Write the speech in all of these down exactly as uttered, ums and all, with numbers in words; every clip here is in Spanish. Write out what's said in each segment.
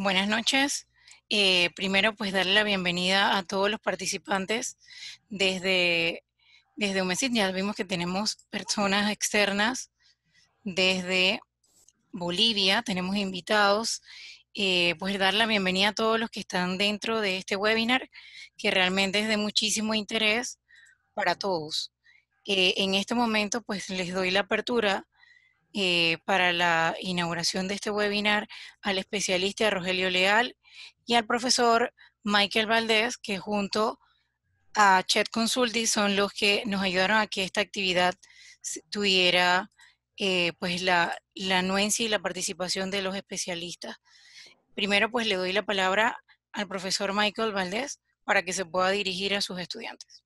Buenas noches. Eh, primero, pues darle la bienvenida a todos los participantes desde, desde UMESIT. Ya vimos que tenemos personas externas desde Bolivia, tenemos invitados. Eh, pues dar la bienvenida a todos los que están dentro de este webinar, que realmente es de muchísimo interés para todos. Eh, en este momento, pues les doy la apertura eh, para la inauguración de este webinar al especialista Rogelio Leal y al profesor Michael Valdés, que junto a Chet Consulti son los que nos ayudaron a que esta actividad tuviera eh, pues la, la anuencia y la participación de los especialistas. Primero pues le doy la palabra al profesor Michael Valdés para que se pueda dirigir a sus estudiantes.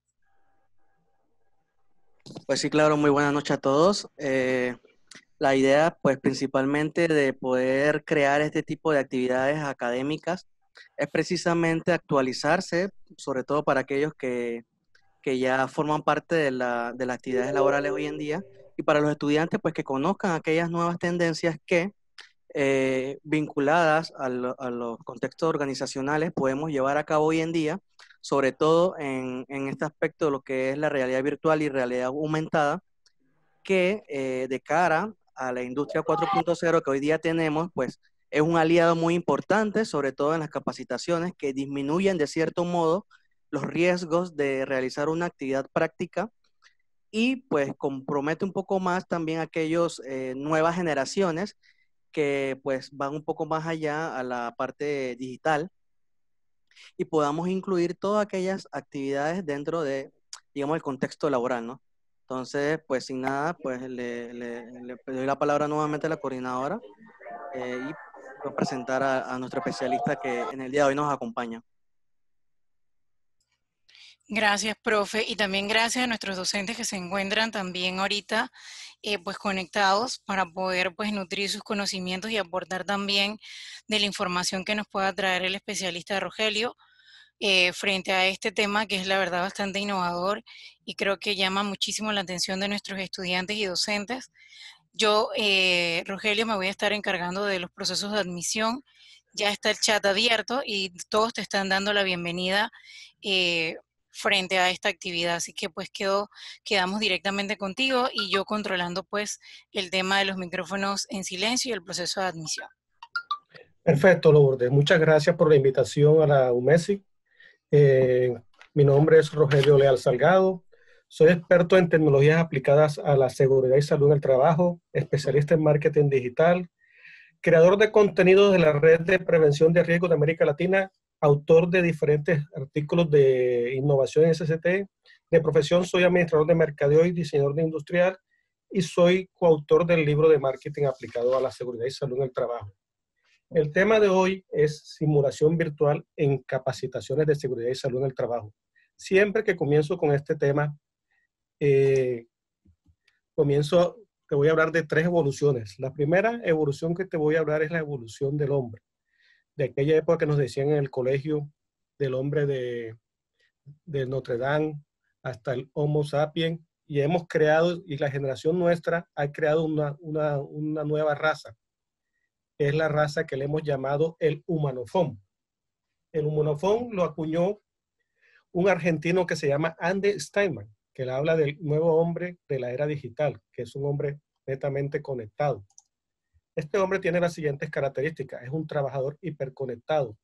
Pues sí, claro, muy buenas noches a todos. Eh, la idea, pues principalmente de poder crear este tipo de actividades académicas es precisamente actualizarse, sobre todo para aquellos que, que ya forman parte de, la, de las actividades laborales hoy en día, y para los estudiantes, pues que conozcan aquellas nuevas tendencias que, eh, vinculadas a, lo, a los contextos organizacionales, podemos llevar a cabo hoy en día, sobre todo en, en este aspecto de lo que es la realidad virtual y realidad aumentada, que eh, de cara a la industria cuatro punto cero que hoy día tenemos, pues es un aliado muy importante, sobre todo en las capacitaciones, que disminuyen de cierto modo los riesgos de realizar una actividad práctica y pues compromete un poco más también a aquellas eh, nuevas generaciones que pues van un poco más allá a la parte digital y podamos incluir todas aquellas actividades dentro de, digamos, el contexto laboral, ¿no? Entonces, pues sin nada, pues le, le, le doy la palabra nuevamente a la coordinadora eh, y voy a presentar a, a nuestro especialista que en el día de hoy nos acompaña. Gracias, profe, y también gracias a nuestros docentes que se encuentran también ahorita eh, pues conectados para poder pues nutrir sus conocimientos y aportar también de la información que nos pueda traer el especialista Rogelio eh, frente a este tema que es la verdad bastante innovador y creo que llama muchísimo la atención de nuestros estudiantes y docentes. Yo, eh, Rogelio, me voy a estar encargando de los procesos de admisión. Ya está el chat abierto y todos te están dando la bienvenida eh, frente a esta actividad. Así que pues quedo, quedamos directamente contigo y yo controlando pues el tema de los micrófonos en silencio y el proceso de admisión. Perfecto, Lourdes. Muchas gracias por la invitación a la UMESIC. Eh, mi nombre es Rogelio Leal Salgado. Soy experto en tecnologías aplicadas a la seguridad y salud en el trabajo, especialista en marketing digital, creador de contenidos de la Red de Prevención de Riesgos de América Latina, autor de diferentes artículos de innovación en S C T. De profesión soy administrador de mercadeo y diseñador de industrial y soy coautor del libro de marketing aplicado a la seguridad y salud en el trabajo. El tema de hoy es simulación virtual en capacitaciones de seguridad y salud en el trabajo. Siempre que comienzo con este tema, eh, comienzo, te voy a hablar de tres evoluciones. La primera evolución que te voy a hablar es la evolución del hombre. De aquella época que nos decían en el colegio del hombre de, de Notre Dame hasta el Homo sapiens, y hemos creado, y la generación nuestra ha creado una, una, una nueva raza, que es la raza que le hemos llamado el humanofón. El humanofón lo acuñó un argentino que se llama Andy Steinman, que le habla del nuevo hombre de la era digital, que es un hombre netamente conectado. Este hombre tiene las siguientes características: es un trabajador hiperconectado.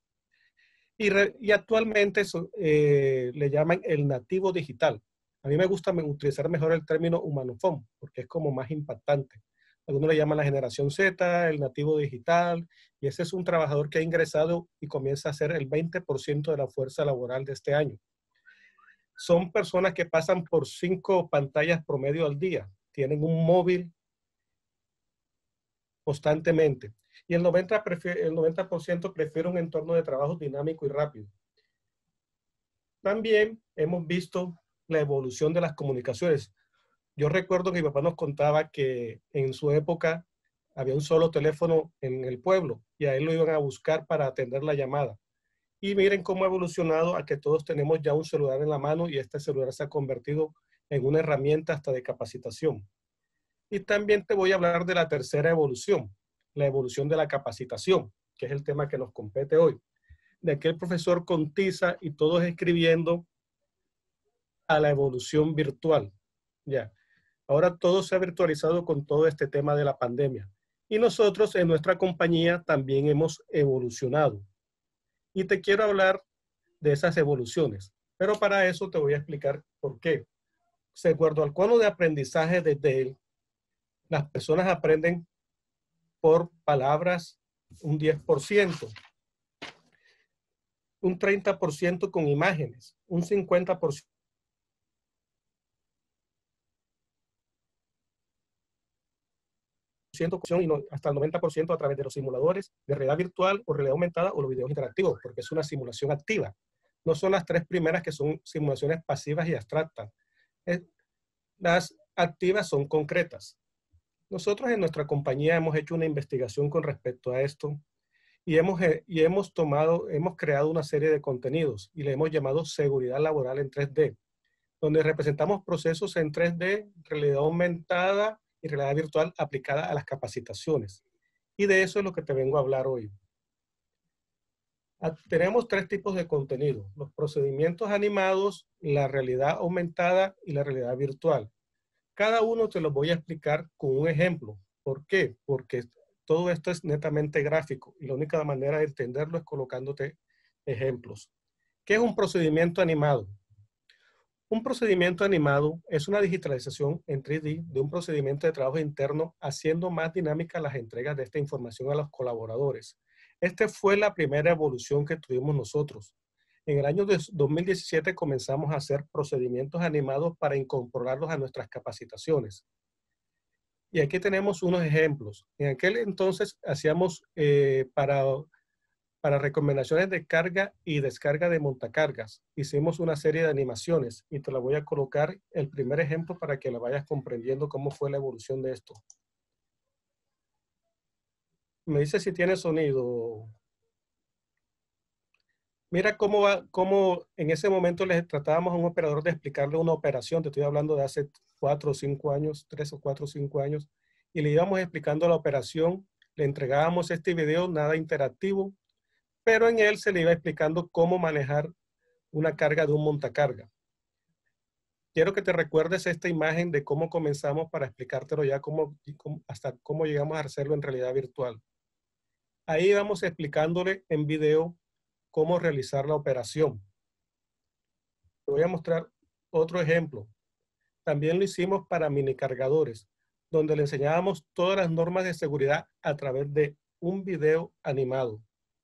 Y, re, y actualmente so, eh, le llaman el nativo digital. A mí me gusta utilizar mejor el término humanofón, porque es como más impactante. Algunos le llaman la generación Z, el nativo digital, y ese es un trabajador que ha ingresado y comienza a ser el veinte por ciento de la fuerza laboral de este año. Son personas que pasan por cinco pantallas promedio al día, tienen un móvil constantemente, y el noventa por ciento, el noventa por ciento prefiere un entorno de trabajo dinámico y rápido. También hemos visto la evolución de las comunicaciones. Yo recuerdo que mi papá nos contaba que en su época había un solo teléfono en el pueblo y a él lo iban a buscar para atender la llamada. Y miren cómo ha evolucionado a que todos tenemos ya un celular en la mano y este celular se ha convertido en una herramienta hasta de capacitación. Y también te voy a hablar de la tercera evolución, la evolución de la capacitación. que es el tema que nos compete hoy. De aquel profesor con tiza y todos escribiendo a la evolución virtual. Ya. Ahora todo se ha virtualizado con todo este tema de la pandemia. Y nosotros en nuestra compañía también hemos evolucionado. Y te quiero hablar de esas evoluciones. Pero para eso te voy a explicar por qué. De acuerdo al cono de aprendizaje de Dale, las personas aprenden por palabras un diez por ciento, un treinta por ciento con imágenes, un cincuenta por ciento y no, hasta el noventa por ciento a través de los simuladores de realidad virtual o realidad aumentada o los videos interactivos, porque es una simulación activa. No son las tres primeras que son simulaciones pasivas y abstractas. Las activas son concretas. Nosotros en nuestra compañía hemos hecho una investigación con respecto a esto y hemos, y hemos tomado, hemos creado una serie de contenidos y le hemos llamado seguridad laboral en tres D, donde representamos procesos en tres D, realidad aumentada y realidad virtual aplicada a las capacitaciones. Y de eso es lo que te vengo a hablar hoy. Tenemos tres tipos de contenido: los procedimientos animados, la realidad aumentada y la realidad virtual. Cada uno te lo voy a explicar con un ejemplo. ¿Por qué? Porque todo esto es netamente gráfico y la única manera de entenderlo es colocándote ejemplos. ¿Qué es un procedimiento animado? Un procedimiento animado es una digitalización en tres D de un procedimiento de trabajo interno, haciendo más dinámicas las entregas de esta información a los colaboradores. Esta fue la primera evolución que tuvimos nosotros. En el año dos mil diecisiete comenzamos a hacer procedimientos animados para incorporarlos a nuestras capacitaciones. Y aquí tenemos unos ejemplos. En aquel entonces hacíamos eh, para, para recomendaciones de carga y descarga de montacargas. Hicimos una serie de animaciones y te la voy a colocar el primer ejemplo para que la vayas comprendiendo cómo fue la evolución de esto. Me dice si tiene sonido. Mira cómo va, cómo en ese momento les tratábamos a un operador de explicarle una operación. Te estoy hablando de hace cuatro o cinco años, tres o cuatro o cinco años, y le íbamos explicando la operación. Le entregábamos este video, nada interactivo, pero en él se le iba explicando cómo manejar una carga de un montacarga. Quiero que te recuerdes esta imagen de cómo comenzamos para explicártelo ya cómo, hasta cómo llegamos a hacerlo en realidad virtual. Ahí vamos explicándole en video cómo realizar la operación. Te voy a mostrar otro ejemplo. También lo hicimos para mini cargadores, donde le enseñábamos todas las normas de seguridad a través de un video animado.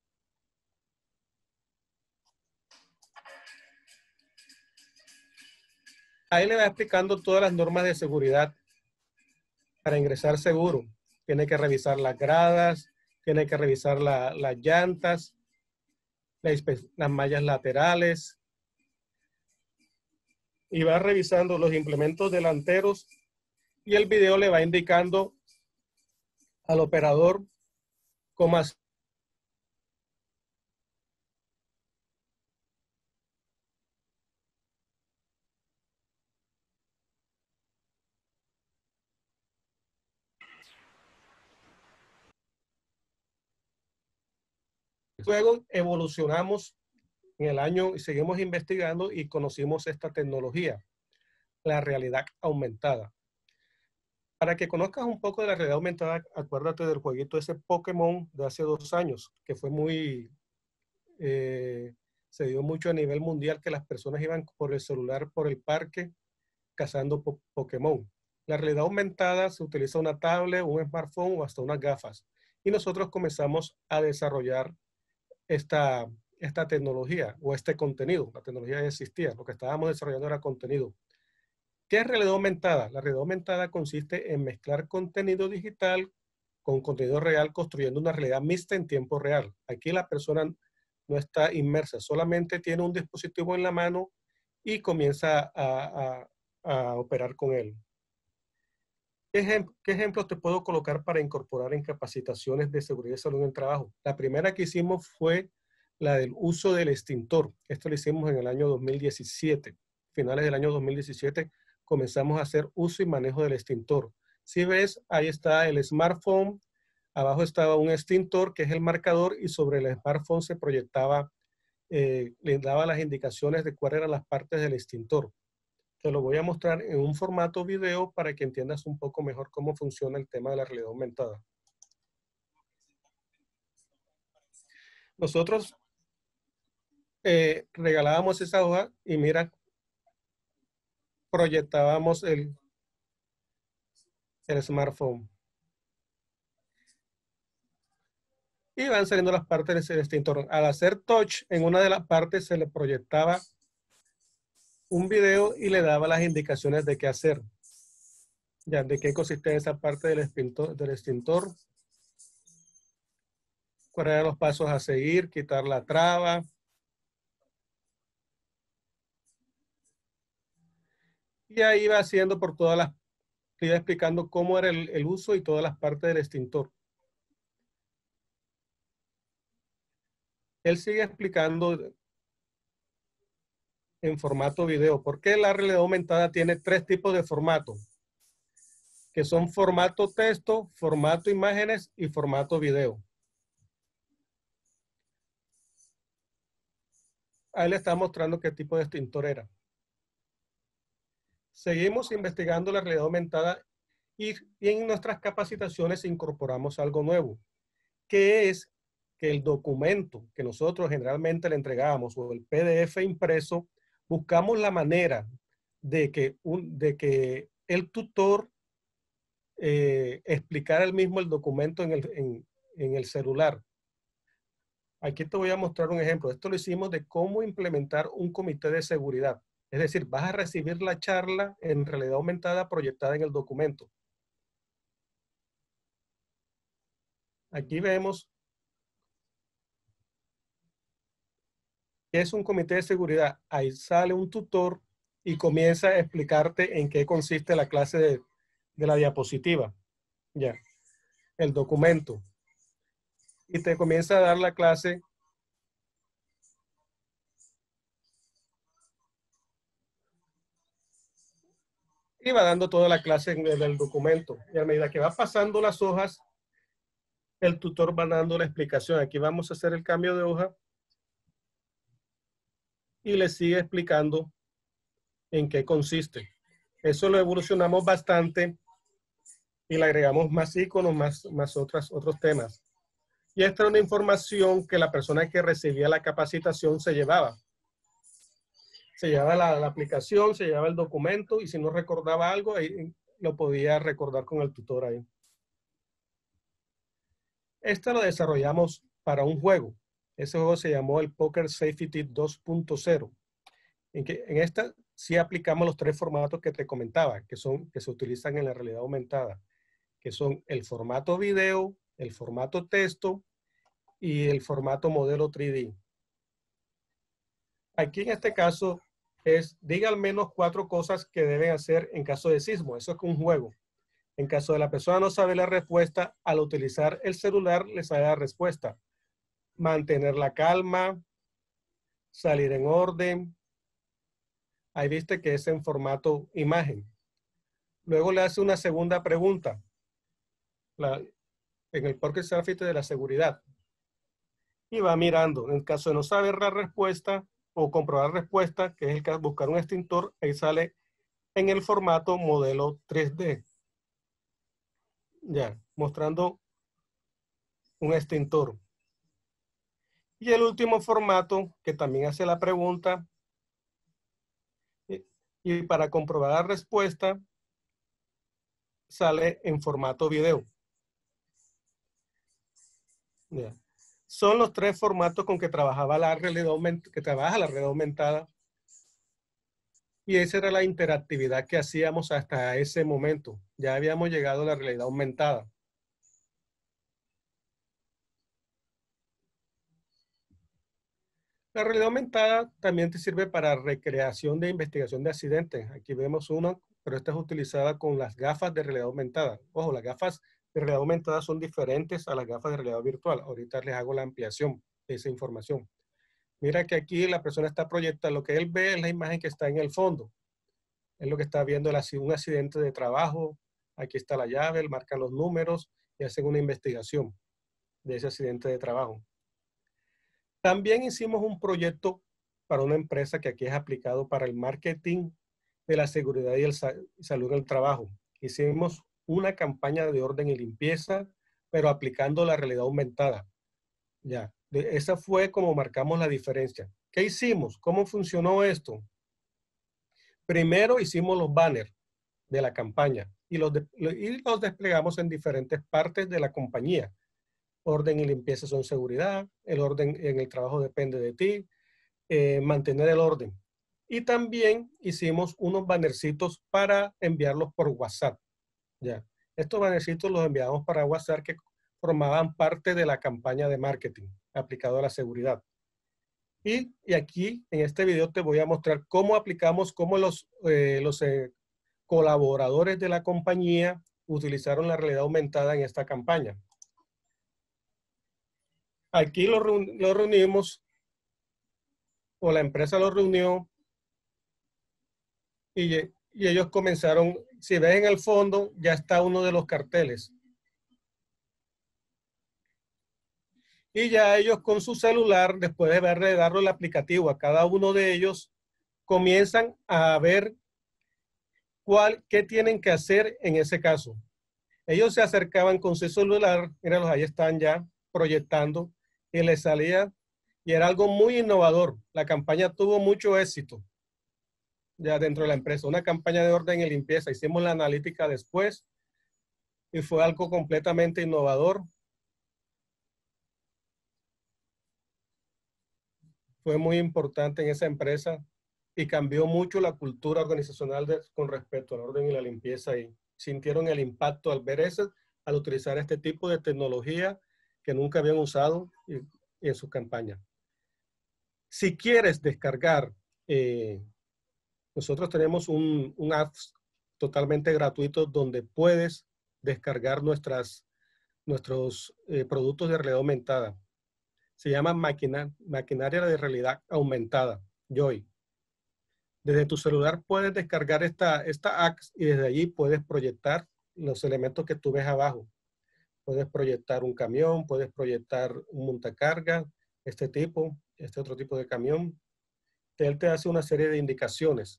Ahí le va explicando todas las normas de seguridad para ingresar seguro. Tiene que revisar las gradas, tiene que revisar la, las llantas, las mallas laterales, y va revisando los implementos delanteros y el video le va indicando al operador cómo hacer. Luego evolucionamos en el año y seguimos investigando y conocimos esta tecnología, la realidad aumentada. Para que conozcas un poco de la realidad aumentada, acuérdate del jueguito ese Pokémon de hace dos años, que fue muy, eh, se dio mucho a nivel mundial, que las personas iban por el celular, por el parque, cazando po Pokémon. La realidad aumentada se utiliza una tablet, un smartphone o hasta unas gafas. Y nosotros comenzamos a desarrollar esta, esta tecnología o este contenido. La tecnología ya existía, lo que estábamos desarrollando era contenido. ¿Qué es realidad aumentada? La realidad aumentada consiste en mezclar contenido digital con contenido real, construyendo una realidad mixta en tiempo real. Aquí la persona no está inmersa, solamente tiene un dispositivo en la mano y comienza a, a, a operar con él. ¿Qué, ejem ¿Qué ejemplos te puedo colocar para incorporar en capacitaciones de seguridad y salud en el trabajo? La primera que hicimos fue la del uso del extintor. Esto lo hicimos en el año dos mil diecisiete. Finales del año dos mil diecisiete comenzamos a hacer uso y manejo del extintor. Si ves, ahí está el smartphone Abajo estaba un extintor, que es el marcador, y sobre el smartphone se proyectaba, eh, le daba las indicaciones de cuáles eran las partes del extintor. Te lo voy a mostrar en un formato video para que entiendas un poco mejor cómo funciona el tema de la realidad aumentada. Nosotros eh, regalábamos esa hoja y mira, proyectábamos el, el smartphone. Y van saliendo las partes del extintor. Al hacer touch, en una de las partes se le proyectaba un video y le daba las indicaciones de qué hacer. Ya, de qué consiste esa parte del extintor, del extintor. Cuáles eran los pasos a seguir, quitar la traba. Y ahí va haciendo por todas las, iba explicando cómo era el, el uso y todas las partes del extintor. Él sigue explicando en formato video. ¿Por qué la realidad aumentada tiene tres tipos de formato? Que son formato texto, formato imágenes y formato video. Ahí le está mostrando qué tipo de extintor era. Seguimos investigando la realidad aumentada y, y en nuestras capacitaciones incorporamos algo nuevo, que es que el documento que nosotros generalmente le entregamos o el P D F impreso, buscamos la manera de que, un, de que el tutor eh, explicara el mismo el documento en el, en, en el celular. Aquí te voy a mostrar un ejemplo. Esto lo hicimos de cómo implementar un comité de seguridad. Es decir, vas a recibir la charla en realidad aumentada proyectada en el documento. Aquí vemos que es un comité de seguridad. Ahí sale un tutor y comienza a explicarte en qué consiste la clase de, de la diapositiva. Ya, el documento. Y te comienza a dar la clase y va dando toda la clase en el, el documento. Y a medida que va pasando las hojas, el tutor va dando la explicación. Aquí vamos a hacer el cambio de hoja y le sigue explicando en qué consiste. Eso lo evolucionamos bastante y le agregamos más iconos, más, más otras, otros temas. Y esta era una información que la persona que recibía la capacitación se llevaba. Se llevaba la, la aplicación, se llevaba el documento y si no recordaba algo, ahí lo podía recordar con el tutor ahí. Esta lo desarrollamos para un juego. Ese juego se llamó el Poker Safety dos punto cero. En, que, en esta sí aplicamos los tres formatos que te comentaba, que, son, que se utilizan en la realidad aumentada, que son el formato video, el formato texto y el formato modelo tres D. Aquí en este caso es, diga al menos cuatro cosas que deben hacer en caso de sismo. Eso es un juego. En caso de la persona no sabe la respuesta, al utilizar el celular le sale la respuesta. Mantener la calma, salir en orden. Ahí viste que es en formato imagen. Luego le hace una segunda pregunta. La, en el Poker Safety de la seguridad. Y va mirando. En caso de no saber la respuesta o comprobar respuesta, que es el caso de buscar un extintor, ahí sale en el formato modelo tres D. Ya, mostrando un extintor. Y el último formato, que también hace la pregunta, y, y para comprobar la respuesta, sale en formato video. Ya. Son los tres formatos con que trabajaba la realidad aumentada, que trabaja la realidad aumentada. Y esa era la interactividad que hacíamos hasta ese momento. Ya habíamos llegado a la realidad aumentada. La realidad aumentada también te sirve para recreación de investigación de accidentes. Aquí vemos uno, pero esta es utilizada con las gafas de realidad aumentada. Ojo, las gafas de realidad aumentada son diferentes a las gafas de realidad virtual. Ahorita les hago la ampliación de esa información. Mira que aquí la persona está proyectando, lo que él ve es la imagen que está en el fondo. Es lo que está viendo, un accidente de trabajo. Aquí está la llave, él marca los números y hacen una investigación de ese accidente de trabajo. También hicimos un proyecto para una empresa que aquí es aplicado para el marketing de la seguridad y el sa- salud en el trabajo. Hicimos una campaña de orden y limpieza, pero aplicando la realidad aumentada. Ya, de- esa fue como marcamos la diferencia. ¿Qué hicimos? ¿Cómo funcionó esto? Primero hicimos los banners de la campaña y los, de- y los desplegamos en diferentes partes de la compañía. Orden y limpieza son seguridad, el orden en el trabajo depende de ti, eh, mantener el orden. Y también hicimos unos bannercitos para enviarlos por WhatsApp. Ya. Estos bannercitos los enviamos para WhatsApp que formaban parte de la campaña de marketing aplicado a la seguridad. Y, y aquí en este video te voy a mostrar cómo aplicamos, cómo los, eh, los eh, colaboradores de la compañía utilizaron la realidad aumentada en esta campaña. Aquí lo, reun lo reunimos, o la empresa lo reunió, y, y ellos comenzaron, si ves en el fondo, ya está uno de los carteles. Y ya ellos con su celular, después de darle, darle el aplicativo a cada uno de ellos, comienzan a ver cuál, qué tienen que hacer en ese caso. Ellos se acercaban con su celular, míralos, ahí están ya proyectando, y les salía, y era algo muy innovador. La campaña tuvo mucho éxito ya dentro de la empresa. Una campaña de orden y limpieza. Hicimos la analítica después y fue algo completamente innovador. Fue muy importante en esa empresa y cambió mucho la cultura organizacional de, con respecto al orden y la limpieza, y sintieron el impacto al ver eso, al utilizar este tipo de tecnología que nunca habían usado y, y en sus campañas. Si quieres descargar, eh, nosotros tenemos un, un app totalmente gratuito donde puedes descargar nuestras, nuestros eh, productos de realidad aumentada. Se llama maquina, maquinaria de realidad aumentada, Joy. Desde tu celular puedes descargar esta, esta app y desde allí puedes proyectar los elementos que tú ves abajo. Puedes proyectar un camión, puedes proyectar un montacarga, este tipo, este otro tipo de camión. Él te hace una serie de indicaciones.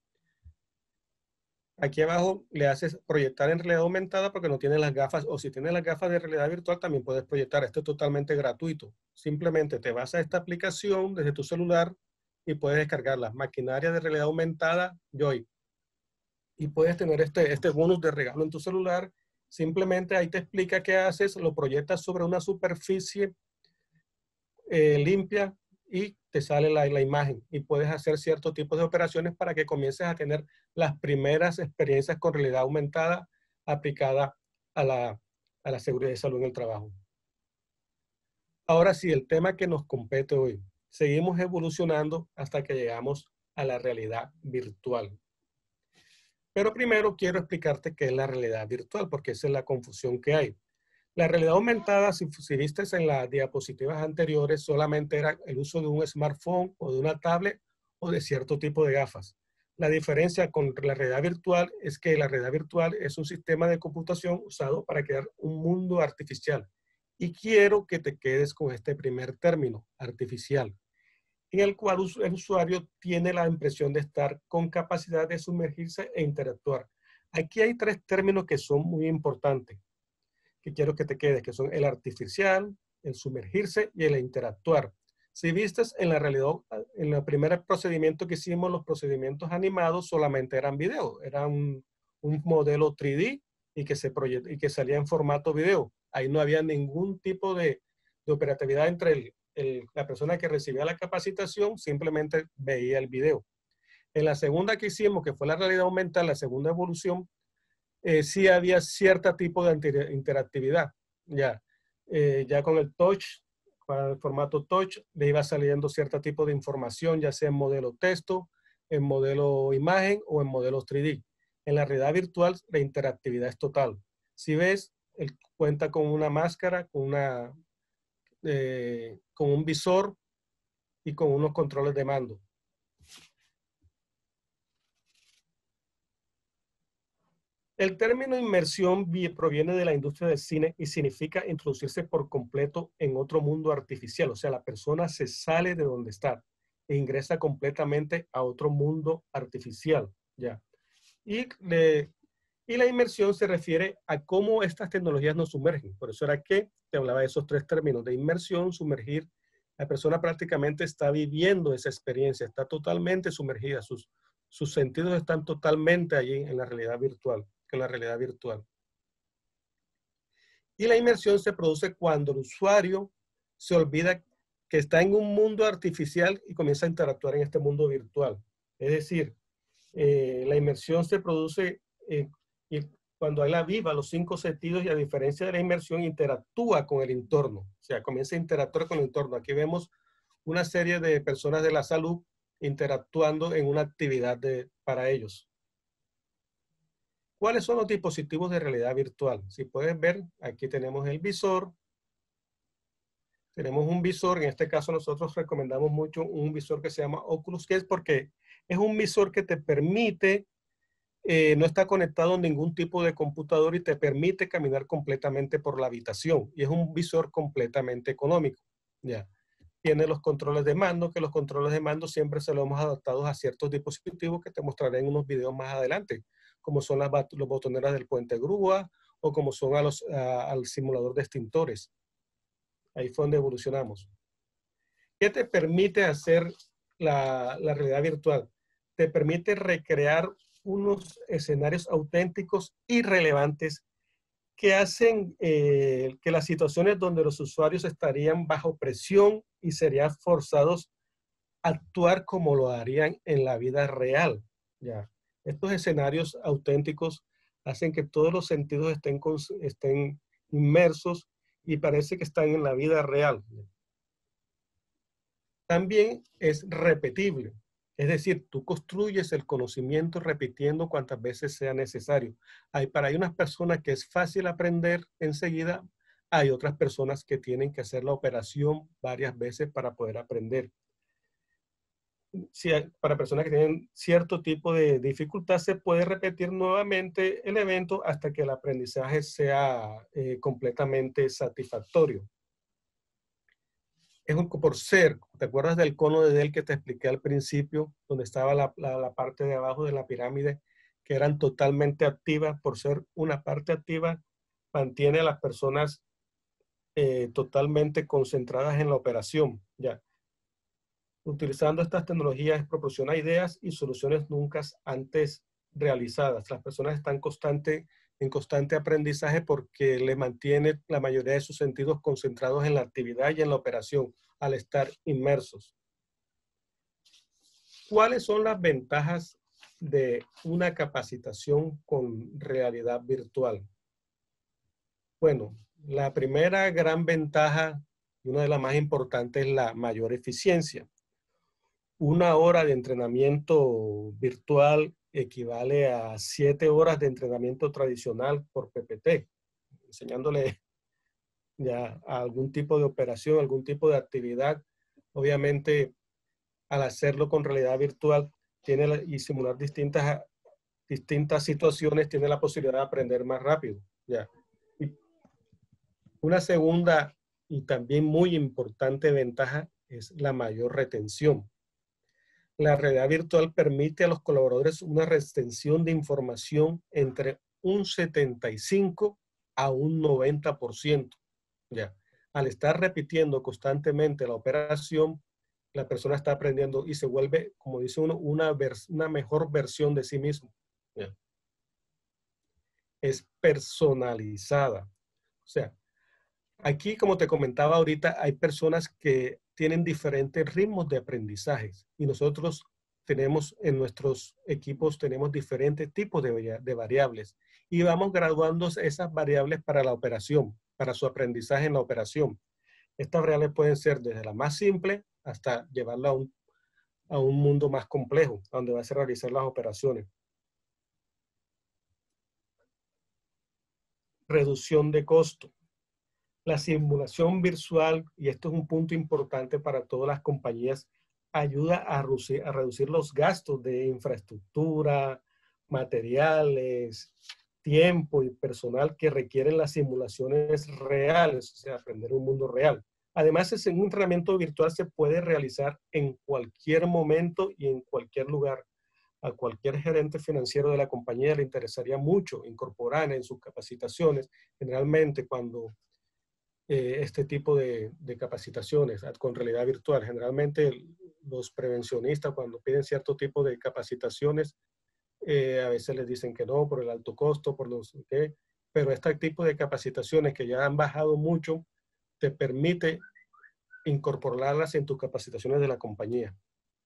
Aquí abajo le haces proyectar en realidad aumentada porque no tienes las gafas, o si tienes las gafas de realidad virtual también puedes proyectar. Esto es totalmente gratuito. Simplemente te vas a esta aplicación desde tu celular y puedes descargar las maquinarias de realidad aumentada Joy. Y puedes tener este, este bonus de regalo en tu celular. Simplemente ahí te explica qué haces, lo proyectas sobre una superficie eh, limpia y te sale la, la imagen y puedes hacer ciertos tipos de operaciones para que comiences a tener las primeras experiencias con realidad aumentada aplicada a la, a la seguridad y salud en el trabajo. Ahora sí, el tema que nos compete hoy. Seguimos evolucionando hasta que llegamos a la realidad virtual. Pero primero quiero explicarte qué es la realidad virtual, porque esa es la confusión que hay. La realidad aumentada, si, si viste en las diapositivas anteriores, solamente era el uso de un smartphone o de una tablet o de cierto tipo de gafas. La diferencia con la realidad virtual es que la realidad virtual es un sistema de computación usado para crear un mundo artificial. Y quiero que te quedes con este primer término, artificial, en el cual el usuario tiene la impresión de estar con capacidad de sumergirse e interactuar. Aquí hay tres términos que son muy importantes, que quiero que te quedes, que son el artificial, el sumergirse y el interactuar. Si vistes en la realidad, en el primer procedimiento que hicimos, los procedimientos animados solamente eran video, era un, un modelo tres D y que, se proyect, y que salía en formato video. Ahí no había ningún tipo de, de operatividad entre el, el, la persona que recibía la capacitación, simplemente veía el video. En la segunda que hicimos, que fue la realidad aumentada, la segunda evolución, eh, sí había cierto tipo de interactividad. Ya, eh, ya con el touch, con el formato touch, le iba saliendo cierto tipo de información, ya sea en modelo texto, en modelo imagen o en modelos tres D. En la realidad virtual, la interactividad es total. Si ves, él cuenta con una máscara, con, una, eh, con un visor y con unos controles de mando. El término inmersión proviene de la industria del cine y significa introducirse por completo en otro mundo artificial. O sea, la persona se sale de donde está e ingresa completamente a otro mundo artificial. ¿Ya? Y, le, y la inmersión se refiere a cómo estas tecnologías nos sumergen. Por eso era que te hablaba de esos tres términos, de inmersión, sumergir. La persona prácticamente está viviendo esa experiencia, está totalmente sumergida, sus, sus sentidos están totalmente allí en la realidad virtual, en la realidad virtual. Y la inmersión se produce cuando el usuario se olvida que está en un mundo artificial y comienza a interactuar en este mundo virtual. Es decir, eh, la inmersión se produce eh, y cuando él aviva los cinco sentidos y a diferencia de la inmersión interactúa con el entorno. O sea, comienza a interactuar con el entorno. Aquí vemos una serie de personas de la salud interactuando en una actividad de, para ellos. ¿Cuáles son los dispositivos de realidad virtual? Si pueden ver, aquí tenemos el visor. Tenemos un visor, en este caso nosotros recomendamos mucho un visor que se llama Oculus Quest porque es un visor que te permite, eh, no está conectado a ningún tipo de computador y te permite caminar completamente por la habitación. Y es un visor completamente económico. ¿Ya? Tiene los controles de mando, que los controles de mando siempre se los hemos adaptado a ciertos dispositivos que te mostraré en unos videos más adelante, como son las los botoneras del puente grúa o como son a los, a, al simulador de extintores. Ahí fue donde evolucionamos. ¿Qué te permite hacer la, la realidad virtual? Te permite recrear unos escenarios auténticos y relevantes que hacen eh, que las situaciones donde los usuarios estarían bajo presión y serían forzados a actuar como lo harían en la vida real. ¿Ya? Estos escenarios auténticos hacen que todos los sentidos estén, estén inmersos y parece que están en la vida real. También es repetible. Es decir, tú construyes el conocimiento repitiendo cuantas veces sea necesario. Hay, para hay unas personas que es fácil aprender enseguida, hay otras personas que tienen que hacer la operación varias veces para poder aprender. Si hay, para personas que tienen cierto tipo de dificultad, se puede repetir nuevamente el evento hasta que el aprendizaje sea eh, completamente satisfactorio. Es un, por ser, ¿te acuerdas del cono de Dell que te expliqué al principio, donde estaba la, la, la parte de abajo de la pirámide, que eran totalmente activas? Por ser una parte activa, mantiene a las personas eh, totalmente concentradas en la operación. Ya. Utilizando estas tecnologías proporciona ideas y soluciones nunca antes realizadas. Las personas están constante, en constante aprendizaje porque le mantiene la mayoría de sus sentidos concentrados en la actividad y en la operación al estar inmersos. ¿Cuáles son las ventajas de una capacitación con realidad virtual? Bueno, la primera gran ventaja y una de las más importantes es la mayor eficiencia. Una hora de entrenamiento virtual equivale a siete horas de entrenamiento tradicional por P P T, enseñándole ya algún tipo de operación, algún tipo de actividad. Obviamente, al hacerlo con realidad virtual tiene la, y simular distintas, distintas situaciones, tiene la posibilidad de aprender más rápido. Ya. Y una segunda y también muy importante ventaja es la mayor retención. La realidad virtual permite a los colaboradores una retención de información entre un setenta y cinco a un noventa por ciento. Ya. Al estar repitiendo constantemente la operación, la persona está aprendiendo y se vuelve, como dice uno, una, una mejor versión de sí mismo. Ya. Es personalizada. O sea, aquí, como te comentaba ahorita, hay personas que tienen diferentes ritmos de aprendizaje y nosotros tenemos en nuestros equipos, tenemos diferentes tipos de, de variables y vamos graduando esas variables para la operación, para su aprendizaje en la operación. Estas variables pueden ser desde la más simple hasta llevarla a un, a un mundo más complejo, donde va a ser realizar las operaciones. Reducción de costo. La simulación virtual, y esto es un punto importante para todas las compañías, ayuda a reducir, a reducir los gastos de infraestructura, materiales, tiempo y personal que requieren las simulaciones reales, o sea, aprender un mundo real. Además, ese entrenamiento virtual se puede realizar en cualquier momento y en cualquier lugar. A cualquier gerente financiero de la compañía le interesaría mucho incorporar en sus capacitaciones, generalmente cuando eh, este tipo de, de capacitaciones con realidad virtual, generalmente los prevencionistas cuando piden cierto tipo de capacitaciones, eh, a veces les dicen que no por el alto costo, por no sé qué, pero este tipo de capacitaciones que ya han bajado mucho, te permite incorporarlas en tus capacitaciones de la compañía.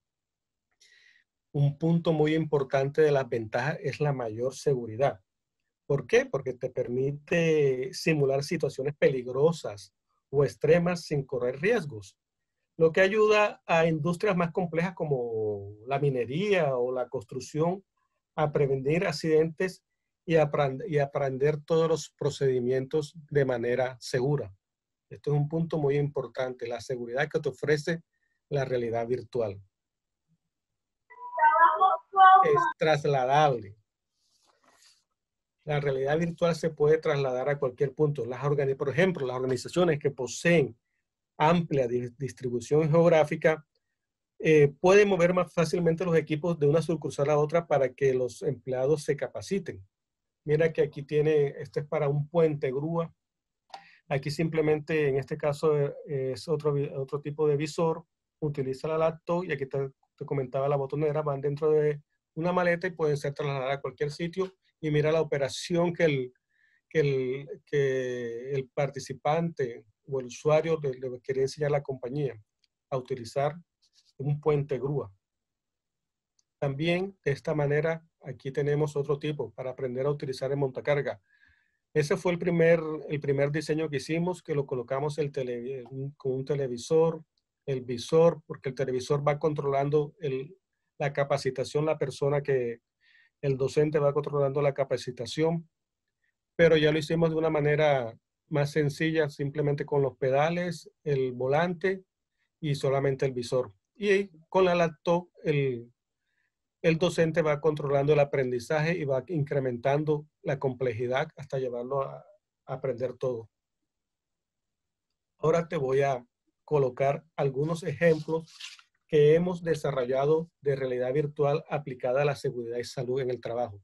Un punto muy importante de las ventajas es la mayor seguridad. ¿Por qué? Porque te permite simular situaciones peligrosas o extremas sin correr riesgos, lo que ayuda a industrias más complejas como la minería o la construcción a prevenir accidentes y a y aprender todos los procedimientos de manera segura. Esto es un punto muy importante, la seguridad que te ofrece la realidad virtual. Es trasladable. La realidad virtual se puede trasladar a cualquier punto. Las por ejemplo, las organizaciones que poseen amplia di distribución geográfica eh, pueden mover más fácilmente los equipos de una sucursal a otra para que los empleados se capaciten. Mira que aquí tiene, este es para un puente grúa. Aquí simplemente, en este caso, es otro, otro tipo de visor. Utiliza la laptop y aquí te, te comentaba la botonera, van dentro de una maleta y pueden ser trasladadas a cualquier sitio. Y mira la operación que el, que el, que el participante o el usuario le, le quiere enseñar a la compañía a utilizar un puente grúa. También, de esta manera, aquí tenemos otro tipo para aprender a utilizar el montacarga. Ese fue el primer, el primer diseño que hicimos, que lo colocamos el tele, con un televisor, el visor, porque el televisor va controlando el, la capacitación, la persona que, el docente va controlando la capacitación, pero ya lo hicimos de una manera más sencilla, simplemente con los pedales, el volante y solamente el visor. Y con la laptop, el, el docente va controlando el aprendizaje y va incrementando la complejidad hasta llevarlo a, a aprender todo. Ahora te voy a colocar algunos ejemplos que hemos desarrollado de realidad virtual aplicada a la seguridad y salud en el trabajo.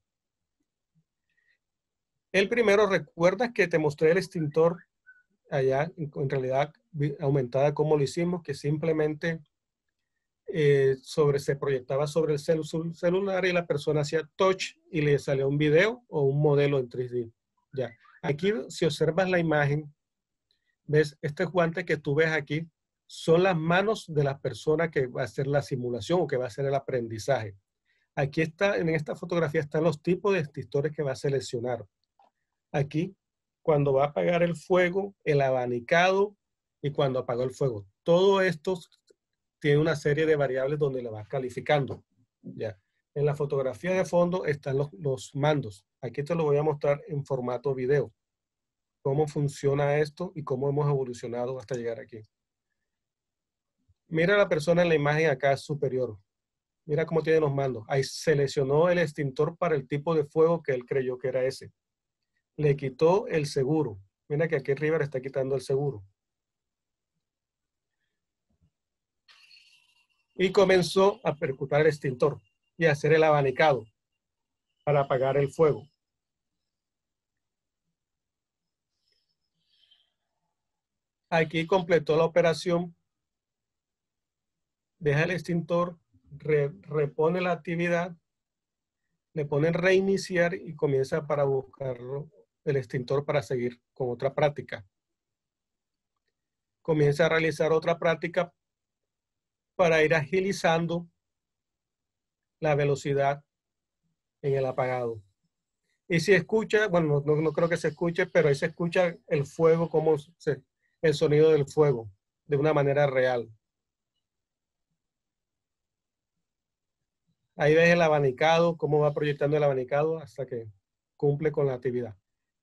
El primero, ¿recuerdas que te mostré el extintor allá en realidad aumentada? ¿Cómo lo hicimos? Que simplemente eh, sobre, se proyectaba sobre el celu celular y la persona hacía touch y le salía un video o un modelo en tres D. Ya. Aquí, si observas la imagen, ves este guante que tú ves aquí, son las manos de la persona que va a hacer la simulación o que va a hacer el aprendizaje. Aquí está, en esta fotografía están los tipos de extintores que va a seleccionar. Aquí, cuando va a apagar el fuego, el abanicado y cuando apagó el fuego. Todo esto tiene una serie de variables donde le va calificando. Ya. En la fotografía de fondo están los, los mandos. Aquí te lo voy a mostrar en formato video. Cómo funciona esto y cómo hemos evolucionado hasta llegar aquí. Mira a la persona en la imagen acá superior. Mira cómo tiene los mandos. Ahí seleccionó el extintor para el tipo de fuego que él creyó que era ese. Le quitó el seguro. Mira que aquí arriba le está quitando el seguro. Y comenzó a percutar el extintor y a hacer el abanicado para apagar el fuego. Aquí completó la operación. Deja el extintor, re, repone la actividad, le ponen reiniciar y comienza para buscarlo el extintor para seguir con otra práctica. Comienza a realizar otra práctica para ir agilizando la velocidad en el apagado. Y si escucha, bueno, no, no creo que se escuche, pero ahí se escucha el fuego, como se, el sonido del fuego, de una manera real. Ahí ves el abanicado, cómo va proyectando el abanicado hasta que cumple con la actividad.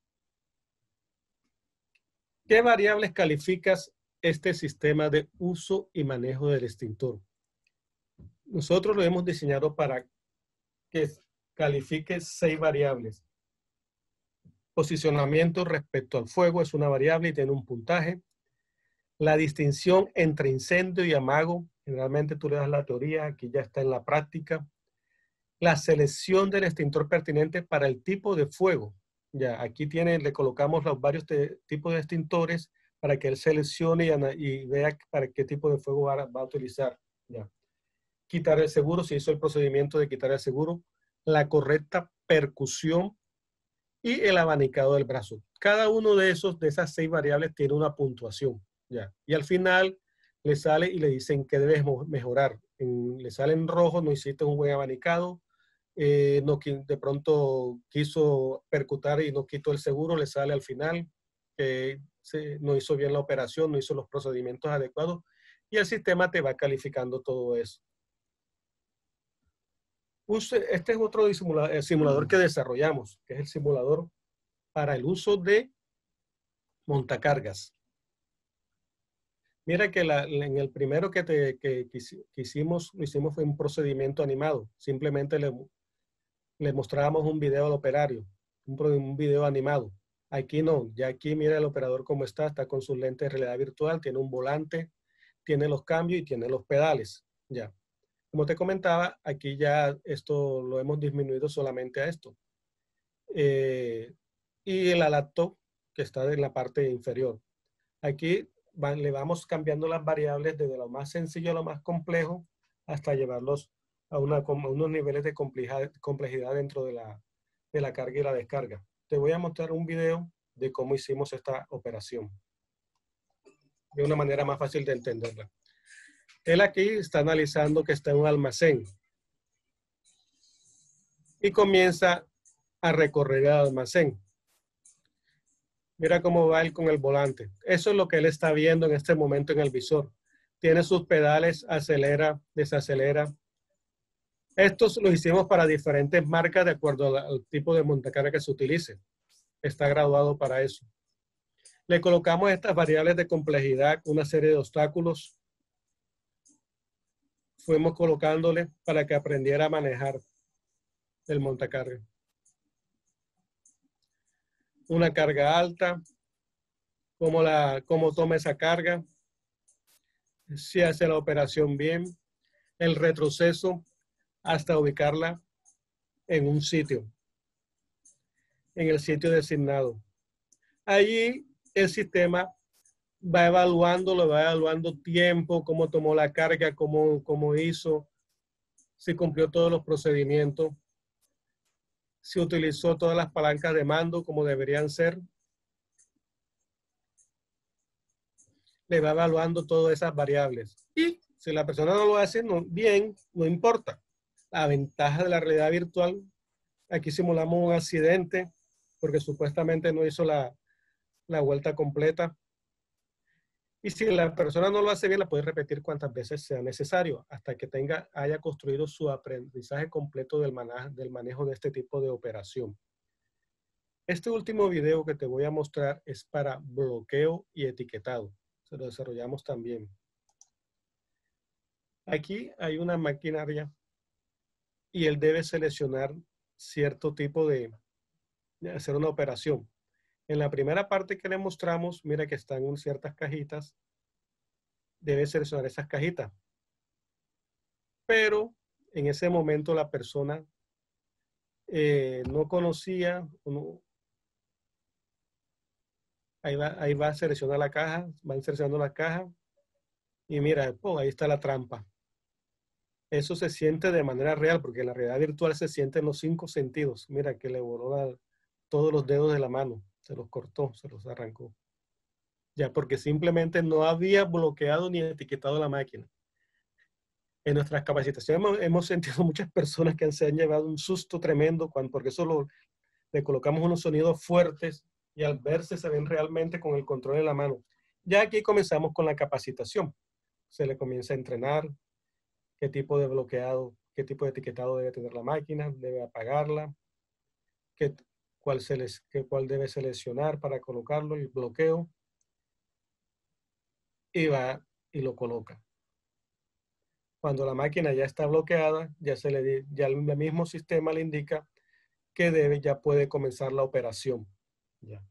¿Qué variables calificas este sistema de uso y manejo del extintor? Nosotros lo hemos diseñado para que califique seis variables. Posicionamiento respecto al fuego es una variable y tiene un puntaje. La distinción entre incendio y amago, generalmente tú le das la teoría, aquí ya está en la práctica. La selección del extintor pertinente para el tipo de fuego. Ya, aquí tiene, le colocamos los varios tipos de extintores para que él seleccione y, y vea para qué tipo de fuego va, va a utilizar. Ya. Quitar el seguro, se hizo el procedimiento de quitar el seguro. La correcta percusión y el abanicado del brazo. Cada uno de esos, de esas seis variables, tiene una puntuación. Ya. Y al final le sale y le dicen que debes mejorar. En, le sale en rojo, no hiciste un buen abanicado. Eh, no, de pronto quiso percutar y no quitó el seguro, le sale al final que se, no hizo bien la operación, no hizo los procedimientos adecuados y el sistema te va calificando todo eso. Este es otro simulador, el simulador que desarrollamos, que es el simulador para el uso de montacargas. Mira que la, en el primero que, te, que, que hicimos, lo hicimos fue un procedimiento animado. Simplemente le, le mostrábamos un video al operario, un, un video animado. Aquí no, ya aquí mira el operador cómo está, está con sus lentes de realidad virtual, tiene un volante, tiene los cambios y tiene los pedales. Ya. Como te comentaba, aquí ya esto lo hemos disminuido solamente a esto. Eh, y el laptop que está en la parte inferior. Aquí van, le vamos cambiando las variables desde lo más sencillo a lo más complejo hasta llevarlos a, una, a unos niveles de complejidad, complejidad dentro de la, de la carga y la descarga. Te voy a mostrar un video de cómo hicimos esta operación de una manera más fácil de entenderla. Él aquí está analizando que está en un almacén y comienza a recorrer el almacén. Mira cómo va él con el volante. Eso es lo que él está viendo en este momento en el visor. Tiene sus pedales, acelera, desacelera. Estos los hicimos para diferentes marcas de acuerdo al tipo de montacarga que se utilice. Está graduado para eso. Le colocamos estas variables de complejidad, una serie de obstáculos. Fuimos colocándole para que aprendiera a manejar el montacarga. Una carga alta, cómo, la, cómo toma esa carga, si hace la operación bien, el retroceso hasta ubicarla en un sitio, en el sitio designado. Allí el sistema va evaluando, lo va evaluando tiempo, cómo tomó la carga, cómo, cómo hizo, si cumplió todos los procedimientos, si utilizó todas las palancas de mando como deberían ser. Le va evaluando todas esas variables. Y si la persona no lo hace no, bien, no importa. La ventaja de la realidad virtual, aquí simulamos un accidente porque supuestamente no hizo la, la vuelta completa. Y si la persona no lo hace bien, la puede repetir cuantas veces sea necesario hasta que tenga, haya construido su aprendizaje completo del manejo, del manejo de este tipo de operación. Este último video que te voy a mostrar es para bloqueo y etiquetado. Se lo desarrollamos también. Aquí hay una maquinaria y él debe seleccionar cierto tipo de, de hacer una operación. En la primera parte que le mostramos, mira que están en ciertas cajitas. Debe seleccionar esas cajitas. Pero en ese momento la persona eh, no conocía, no, ahí, va, ahí va a seleccionar la caja, van seleccionando la caja y mira, oh, ahí está la trampa. Eso se siente de manera real porque en la realidad virtual se sienten los cinco sentidos. Mira que le voló la, todos los dedos de la mano, se los cortó, se los arrancó. Ya, porque simplemente no había bloqueado ni etiquetado la máquina. En nuestras capacitaciones hemos, hemos sentido muchas personas que se han llevado un susto tremendo cuando, porque eso lo, le colocamos unos sonidos fuertes y al verse se ven realmente con el control en la mano. Ya aquí comenzamos con la capacitación. Se le comienza a entrenar qué tipo de bloqueado, qué tipo de etiquetado debe tener la máquina, debe apagarla, qué, cuál, se les, qué, cuál debe seleccionar para colocarlo, el bloqueo, y va y lo coloca. Cuando la máquina ya está bloqueada, ya, se le, ya el mismo sistema le indica que debe, ya puede comenzar la operación. Ya.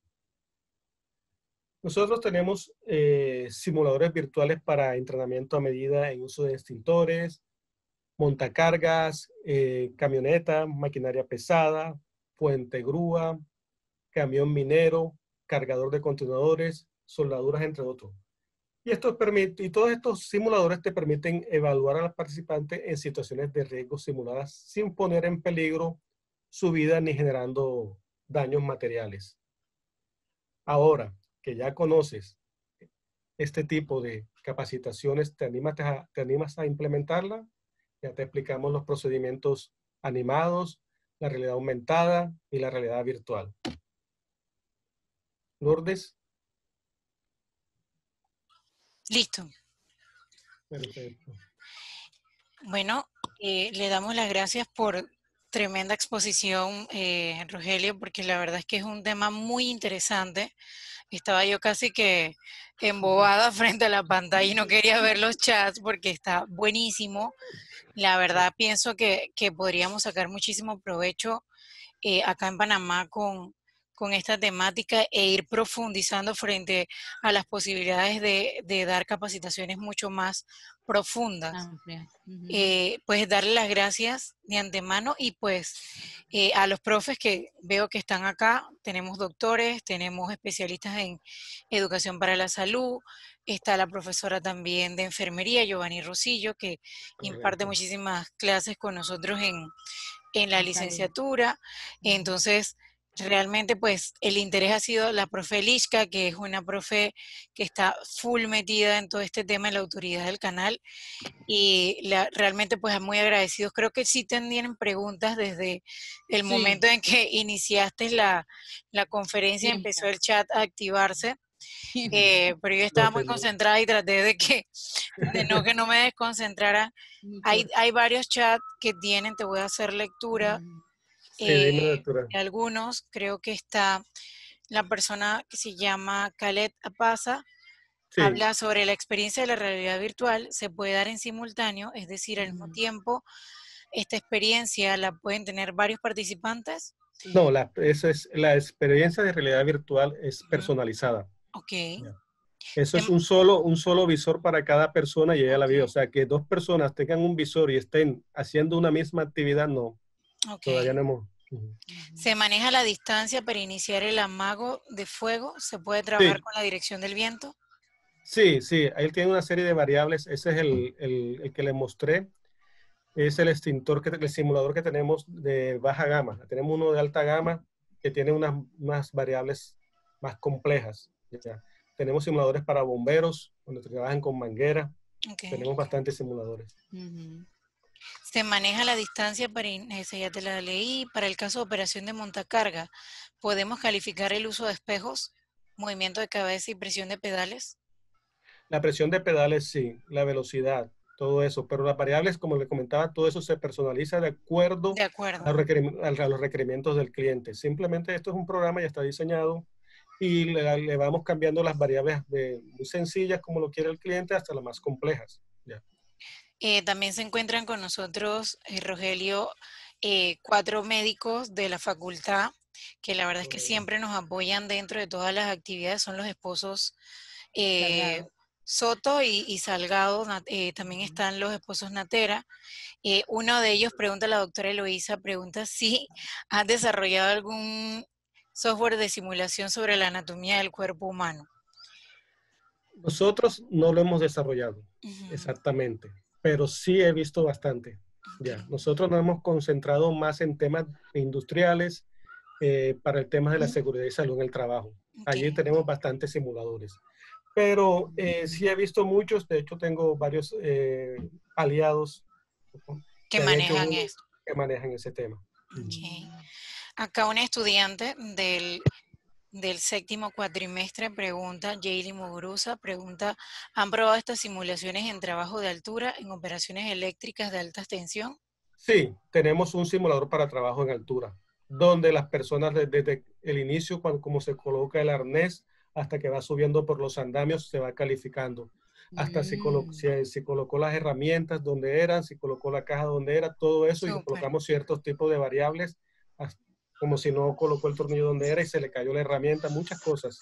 Nosotros tenemos eh, simuladores virtuales para entrenamiento a medida en uso de extintores, montacargas, eh, camioneta, maquinaria pesada, puente grúa, camión minero, cargador de contenedores, soldaduras, entre otros. Y, esto permite, y todos estos simuladores te permiten evaluar a los participantes en situaciones de riesgo simuladas sin poner en peligro su vida ni generando daños materiales. Ahora que ya conoces este tipo de capacitaciones, ¿te animas a, te animas a implementarla? Ya te explicamos los procedimientos animados, la realidad aumentada y la realidad virtual. Lourdes. Listo. Perfecto. Bueno, eh, le damos las gracias por tremenda exposición, eh, Rogelio, porque la verdad es que es un tema muy interesante. Estaba yo casi que embobada frente a la pantalla y no quería ver los chats porque está buenísimo. La verdad pienso que, que podríamos sacar muchísimo provecho eh, acá en Panamá con, con esta temática e ir profundizando frente a las posibilidades de, de dar capacitaciones mucho más profundas. Amplia. Uh-huh. Eh, pues darle las gracias de antemano y pues eh, a los profes que veo que están acá, tenemos doctores, tenemos especialistas en educación para la salud, está la profesora también de enfermería, Giovanni Rosillo, que imparte Correcto. muchísimas clases con nosotros en, en la En licenciatura. Entonces, realmente pues el interés ha sido la profe Lishka, que es una profe que está full metida en todo este tema de la autoridad del canal y la, realmente pues muy agradecidos. Creo que sí tenían preguntas desde el Sí. momento en que iniciaste la, la conferencia, Siempre. empezó el chat a activarse. Eh, pero yo estaba muy concentrada y traté de que de no que no me desconcentrara. Hay, hay varios chats que tienen, te voy a hacer lectura. Sí, Eh, dime, doctora. de algunos, creo que está la persona que se llama Khaled Apaza, Sí. habla sobre la experiencia de la realidad virtual, se puede dar en simultáneo, es decir, al mismo tiempo, esta experiencia la pueden tener varios participantes. No, la, eso es, la experiencia de realidad virtual es personalizada. Ok. Eso es un solo, un solo visor para cada persona y ella okay. la vive. O sea, que dos personas tengan un visor y estén haciendo una misma actividad, no. Okay. Todavía no hemos. Uh-huh. ¿Se maneja la distancia para iniciar el amago de fuego? ¿Se puede trabajar sí. con la dirección del viento? Sí, sí. Él tiene una serie de variables. Ese es el, el, el que le mostré. Es el extintor, que, el simulador que tenemos de baja gama. Tenemos uno de alta gama que tiene unas, unas variables más complejas. ¿Ya? Tenemos simuladores para bomberos, donde trabajan con manguera. Okay. Tenemos bastantes simuladores. Uh-huh. Se maneja la distancia para, esa ya te la leí, para el caso de operación de montacarga. ¿Podemos calificar el uso de espejos, movimiento de cabeza y presión de pedales? La presión de pedales sí, la velocidad, todo eso. Pero las variables, como le comentaba, todo eso se personaliza de acuerdo, de acuerdo. A, los a los requerimientos del cliente. Simplemente esto es un programa, ya está diseñado, y le, le vamos cambiando las variables de muy sencillas como lo quiere el cliente hasta las más complejas. ¿Ya? Eh, también se encuentran con nosotros, eh, Rogelio, eh, cuatro médicos de la facultad que la verdad es que siempre nos apoyan dentro de todas las actividades. Son los esposos eh, Soto y, y Salgado, eh, también están los esposos Natera. Eh, uno de ellos pregunta, la doctora Eloísa, pregunta si has desarrollado algún software de simulación sobre la anatomía del cuerpo humano. Nosotros no lo hemos desarrollado, uh-huh. exactamente, pero sí he visto bastante. Okay. Ya. Nosotros nos hemos concentrado más en temas industriales eh, para el tema de la seguridad y salud en el trabajo. Okay. Allí tenemos bastantes simuladores. Pero eh, sí he visto muchos, de hecho tengo varios eh, aliados que manejan esto. Que manejan ese tema. Okay. Acá un estudiante del del séptimo cuatrimestre pregunta, Jaylee Muguruza, pregunta, ¿han probado estas simulaciones en trabajo de altura, en operaciones eléctricas de alta tensión? Sí, tenemos un simulador para trabajo en altura, donde las personas desde, desde el inicio, cuando como se coloca el arnés, hasta que va subiendo por los andamios, se va calificando. Hasta mm. si, colo si, si colocó las herramientas donde eran, si colocó la caja donde era, todo eso, Super. Y colocamos ciertos tipos de variables como si no colocó el tornillo donde era y se le cayó la herramienta, muchas cosas.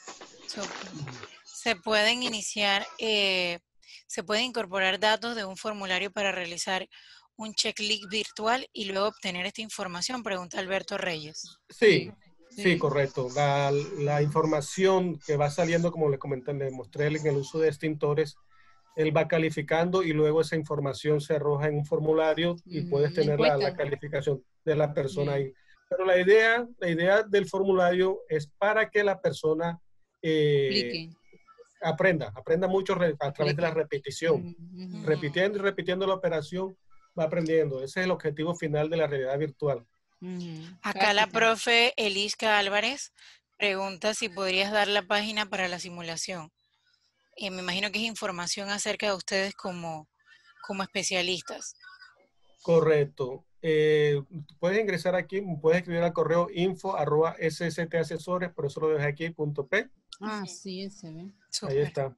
Se pueden iniciar, eh, se pueden incorporar datos de un formulario para realizar un checklist virtual y luego obtener esta información, pregunta Alberto Reyes. Sí, sí, correcto. La, la información que va saliendo, como le comenté, le mostré en el uso de extintores, él va calificando y luego esa información se arroja en un formulario y Mm, puedes tener la, la calificación de la persona Bien. ahí. Pero la idea, la idea del formulario es para que la persona eh, Explique. aprenda, aprenda mucho re- a través de la Explique. repetición. Mm, ujú. Repitiendo y repitiendo la operación, va aprendiendo. Ese es el objetivo final de la realidad virtual. Ujú. Acá la Práctica. profe Elisca Álvarez pregunta si podrías dar la página para la simulación. Eh, me imagino que es información acerca de ustedes como, como especialistas. Correcto. Eh, puedes ingresar aquí, puedes escribir al correo info arroba sstasesores, por eso lo dejé aquí, punto P. Ah, sí, ese ve. Ahí Súper. está.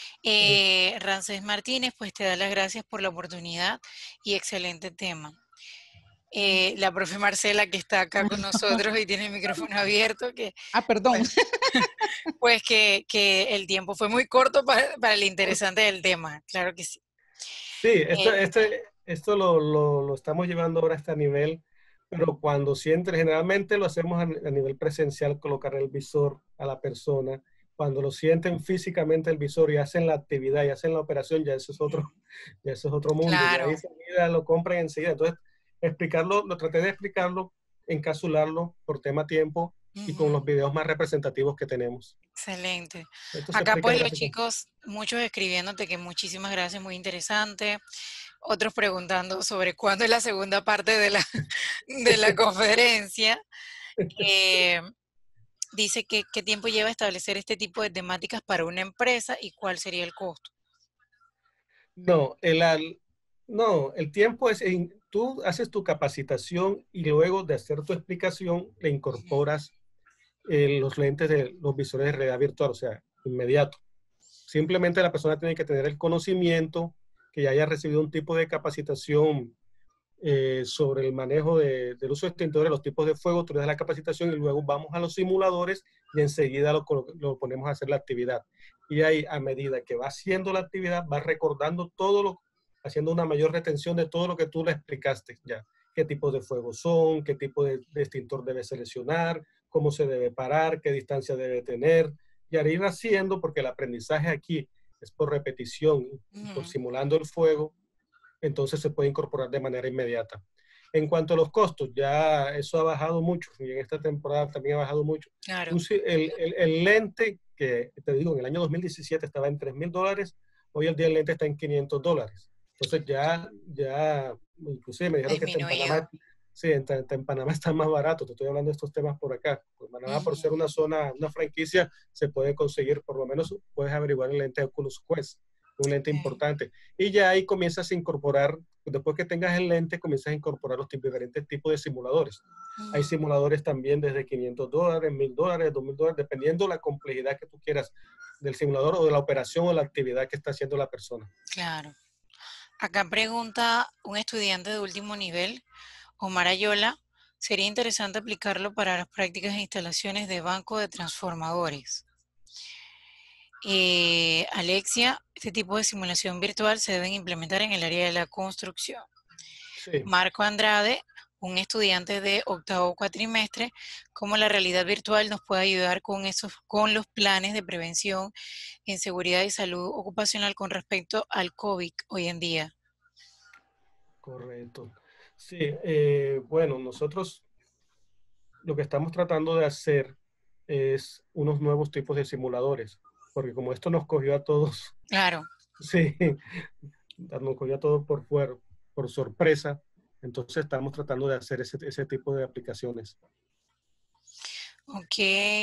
Eh, Ramsés Martínez, pues te da las gracias por la oportunidad y excelente tema. Eh, la profe Marcela, que está acá con nosotros y tiene el micrófono abierto, que Ah, perdón. pues, pues que, que el tiempo fue muy corto para, para el interesante del tema, claro que sí. Sí, esto, Eh, este, esto lo, lo, lo estamos llevando ahora a este nivel, pero cuando siempre, generalmente lo hacemos a, a nivel presencial, colocar el visor a la persona. Cuando lo sienten físicamente el visor y hacen la actividad y hacen la operación, ya eso es otro, ya eso es otro mundo. Ya ahí claro. enseguida lo compran enseguida. Entonces, explicarlo, lo traté de explicarlo, encapsularlo por tema tiempo y con Ujú. los videos más representativos que tenemos. Excelente. Esto se Acá explica pues los gráficamente. chicos, muchos escribiéndote que muchísimas gracias, muy interesante. Otros preguntando sobre cuándo es la segunda parte de la, de la conferencia. Eh, dice que qué tiempo lleva establecer este tipo de temáticas para una empresa y cuál sería el costo. No, el, al- no, el tiempo es, en- tú haces tu capacitación y luego de hacer tu explicación le incorporas eh, los lentes de los visores de realidad virtual, o sea, inmediato. Simplemente la persona tiene que tener el conocimiento, que ya haya recibido un tipo de capacitación eh, sobre el manejo de, del uso de extintores, los tipos de fuego, tú le das la capacitación y luego vamos a los simuladores y enseguida lo, lo ponemos a hacer la actividad. Y ahí, a medida que va haciendo la actividad, va recordando todo lo, haciendo una mayor retención de todo lo que tú le explicaste ya. Qué tipos de fuego son, qué tipo de, de extintor debe seleccionar, cómo se debe parar, qué distancia debe tener. Y al ir haciendo, porque el aprendizaje aquí es por repetición, por Ujú. simulando el fuego, entonces se puede incorporar de manera inmediata. En cuanto a los costos, ya eso ha bajado mucho y en esta temporada también ha bajado mucho. Claro. Un si- el, el- el lente que te digo, en el año dos mil diecisiete estaba en tres mil dólares, hoy el día el lente está en quinientos dólares. Entonces ya, ya, inclusive me dijeron que hasta en Disminuido. Panamá, sí, en, en Panamá está más barato. Te estoy hablando de estos temas por acá. Por Panamá, por ser una zona, una franquicia, se puede conseguir, por lo menos puedes averiguar el lente Oculus Quest, un lente Ok. importante. Y ya ahí comienzas a incorporar, después que tengas el lente, comienzas a incorporar los diferentes tipos de simuladores. Hay simuladores también desde quinientos dólares, mil dólares, dos mil dólares, dependiendo la complejidad que tú quieras del simulador o de la operación o la actividad que está haciendo la persona. Claro. Acá pregunta un estudiante de último nivel, Omar Ayola, sería interesante aplicarlo para las prácticas e instalaciones de banco de transformadores. Eh, Alexia, este tipo de simulación virtual se deben implementar en el área de la construcción. Sí. Marco Andrade, un estudiante de octavo cuatrimestre, cómo la realidad virtual nos puede ayudar con, esos, con los planes de prevención en seguridad y salud ocupacional con respecto al COVID hoy en día. Correcto. Sí, eh, bueno, nosotros lo que estamos tratando de hacer es unos nuevos tipos de simuladores, porque como esto nos cogió a todos, Claro. sí, nos cogió a todos por fuera, por sorpresa, entonces estamos tratando de hacer ese, ese tipo de aplicaciones. Ok.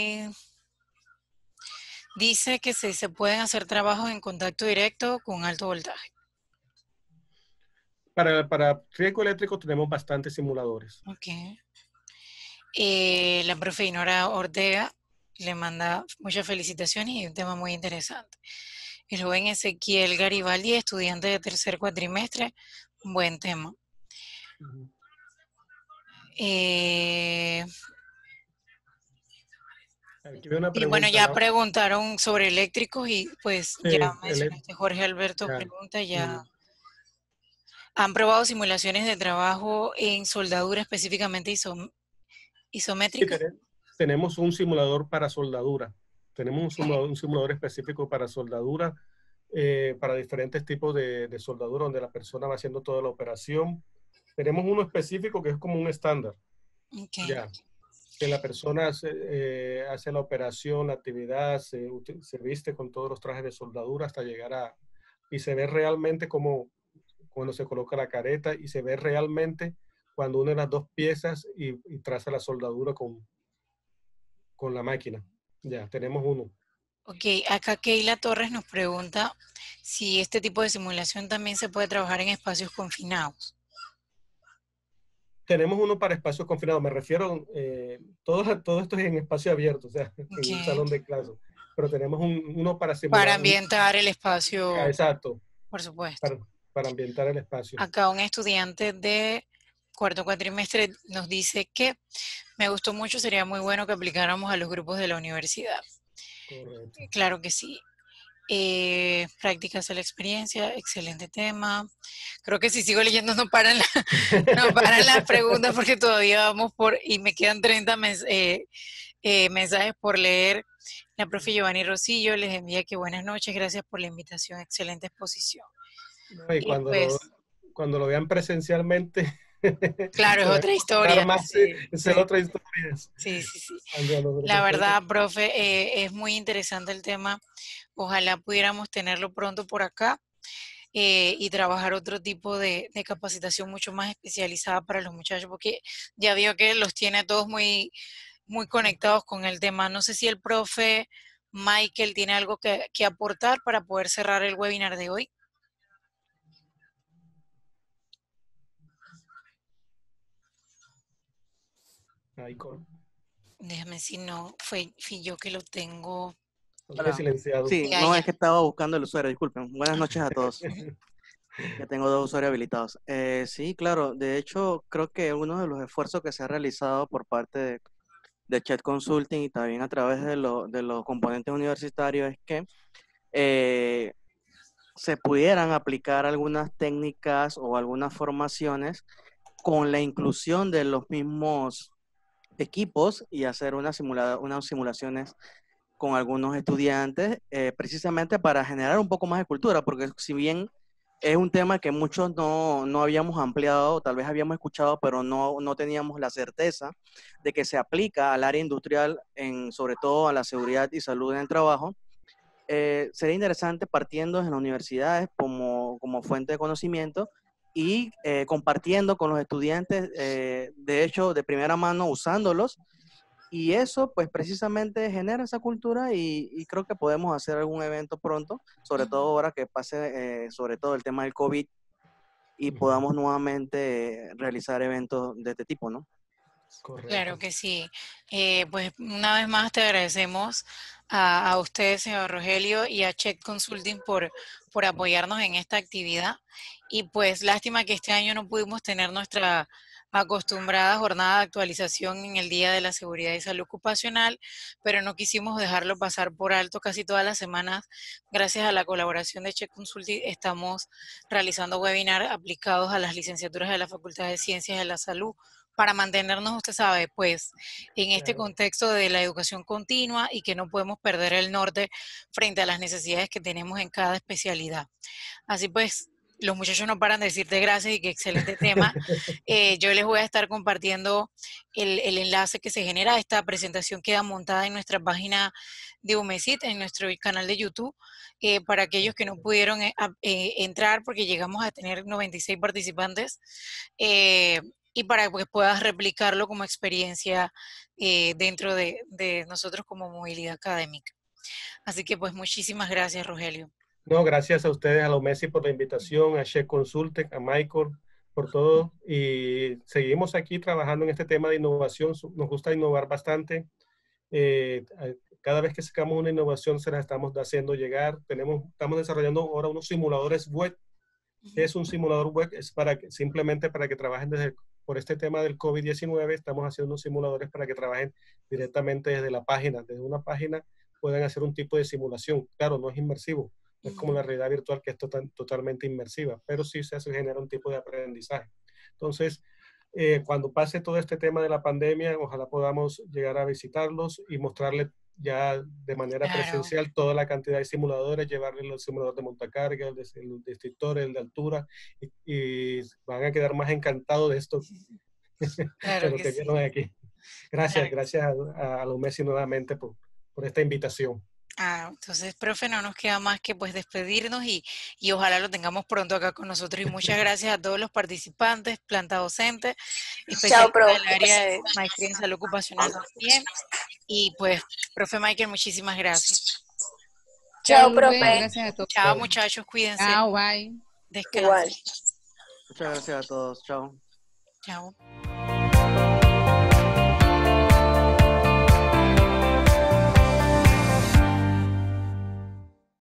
Dice que se, se pueden hacer trabajos en contacto directo con alto voltaje. Para, para riesgo eléctrico tenemos bastantes simuladores. Ok. Eh, la profe Inora Ortega le manda muchas felicitaciones y un tema muy interesante. El joven Ezequiel Garibaldi, estudiante de tercer cuatrimestre, buen tema. Uh-huh. Eh, Aquí veo una Y bueno, pregunta. ya La- preguntaron sobre eléctricos y pues sí, ya el- mencionaste, Jorge Alberto ya, pregunta, mm. ya han probado simulaciones de trabajo en soldadura específicamente isom- Sí, isométrica. tene- tenemos un simulador para soldadura. Tenemos un Ok. simulador, un simulador específico para soldadura, eh, para diferentes tipos de, de soldadura, donde la persona va haciendo toda la operación. Tenemos uno específico que es como un estándar, Ok. ya, que la persona hace, eh, hace la operación, la actividad, se, uti- se viste con todos los trajes de soldadura hasta llegar a, y se ve realmente como cuando se coloca la careta y se ve realmente cuando une las dos piezas y, y traza la soldadura con, con la máquina. Ya, tenemos uno. Ok, acá Keila Torres nos pregunta si este tipo de simulación también se puede trabajar en espacios confinados. Tenemos uno para espacios confinados, me refiero, eh, todo, todo esto es en espacio abierto, o sea, en un Ok. salón de clase, pero tenemos un, uno para Para simular, un, ambientar el ah, espacio, exacto, por supuesto. para, para ambientar el espacio. Acá un estudiante de cuarto cuatrimestre nos dice que me gustó mucho, sería muy bueno que aplicáramos a los grupos de la universidad. Correcto. Claro que sí. Eh, prácticas de la experiencia, excelente tema. Creo que si sigo leyendo no paran, la- no paran las preguntas porque todavía vamos por, y me quedan treinta mens- eh, eh, mensajes por leer. La profe Giovanni Rosillo les envía que buenas noches, gracias por la invitación, excelente exposición. No, y Y cuando lo, pues, cuando lo vean presencialmente, claro, es se va a otra emocionar historia. más, sí, Sí, es sí, otra historia. sí, sí, sí. Cuando lo La presente. verdad, profe, eh, es muy interesante el tema. Ojalá pudiéramos tenerlo pronto por acá. Eh, y trabajar otro tipo de, de capacitación mucho más especializada para los muchachos, porque ya veo que los tiene a todos muy, muy conectados con el tema. No sé si el profe Michael tiene algo que, que aportar para poder cerrar el webinar de hoy. Ahí con, Déjame si no, fue, fui yo que lo tengo lo tiene Hola. silenciado. Sí, de no, es allá. que estaba buscando el usuario, disculpen. Buenas noches a todos. Ya tengo dos usuarios habilitados. Eh, sí, claro, de hecho, creo que uno de los esfuerzos que se ha realizado por parte de, de Chat Consulting y también a través de, lo- de los componentes universitarios es que eh, se pudieran aplicar algunas técnicas o algunas formaciones con la inclusión de los mismos equipos y hacer una simulada, unas simulaciones con algunos estudiantes, eh, precisamente para generar un poco más de cultura, porque si bien es un tema que muchos no, no habíamos ampliado, tal vez habíamos escuchado, pero no, no teníamos la certeza de que se aplica al área industrial, en, sobre todo a la seguridad y salud en el trabajo. Eh, sería interesante partiendo en las universidades como, como fuente de conocimiento y eh, compartiendo con los estudiantes, eh, de hecho, de primera mano, usándolos. Y eso, pues precisamente genera esa cultura y, y creo que podemos hacer algún evento pronto, sobre todo ahora que pase, eh, sobre todo el tema del COVID y Ujú. podamos nuevamente eh, realizar eventos de este tipo, ¿no? Claro Correcto. que sí. Eh, pues una vez más te agradecemos a, a usted, señor Rogelio, y a Check Consulting por, por apoyarnos en esta actividad. Y pues lástima que este año no pudimos tener nuestra acostumbrada jornada de actualización en el Día de la Seguridad y Salud Ocupacional, pero no quisimos dejarlo pasar por alto casi todas las semanas. Gracias a la colaboración de Check Consulting estamos realizando webinars aplicados a las licenciaturas de la Facultad de Ciencias de la Salud para mantenernos, usted sabe, pues en este Claro. contexto de la educación continua y que no podemos perder el norte frente a las necesidades que tenemos en cada especialidad. Así pues, los muchachos no paran de decirte gracias y qué excelente tema. Eh, yo les voy a estar compartiendo el, el enlace que se genera. Esta presentación queda montada en nuestra página de UMESIT, en nuestro canal de YouTube, eh, para aquellos que no pudieron eh, a- eh, entrar porque llegamos a tener noventa y seis participantes. Eh, y para que puedas replicarlo como experiencia eh, dentro de, de nosotros como movilidad académica. Así que pues muchísimas gracias, Rogelio. No, gracias a ustedes, a la Messi por la invitación, a Che Consulte, a Michael por todo. Y seguimos aquí trabajando en este tema de innovación. Nos gusta innovar bastante. Eh, cada vez que sacamos una innovación se la estamos haciendo llegar. Tenemos, estamos desarrollando ahora unos simuladores web. ¿Qué es un simulador web? Es para que, simplemente para que trabajen desde el por este tema del COVID diecinueve, estamos haciendo unos simuladores para que trabajen directamente desde la página. Desde una página pueden hacer un tipo de simulación. Claro, no es inmersivo, no es como la realidad virtual que es total, totalmente inmersiva, pero sí se genera un tipo de aprendizaje. Entonces, eh, cuando pase todo este tema de la pandemia, ojalá podamos llegar a visitarlos y mostrarles ya de manera Claro. presencial toda la cantidad de simuladores, llevarles el simulador de montacarga, el de, el de extintor, el de altura, y, y van a quedar más encantados de esto Claro de lo que que sí. vieron aquí. Gracias, Claro. gracias a, a la UMESI nuevamente por, por esta invitación. Ah, entonces, profe, no nos queda más que pues despedirnos y, y ojalá lo tengamos pronto acá con nosotros. Y muchas gracias a todos los participantes, planta docente, Chao, especialista profe. del área de maestría en salud ocupacional también. Y pues, profe Michael, muchísimas gracias. Chao, Rubén, profe. gracias a todos. Chao, muchachos, cuídense. Chao, bye. Descansen. Igual. Muchas gracias a todos. Chao. Chao.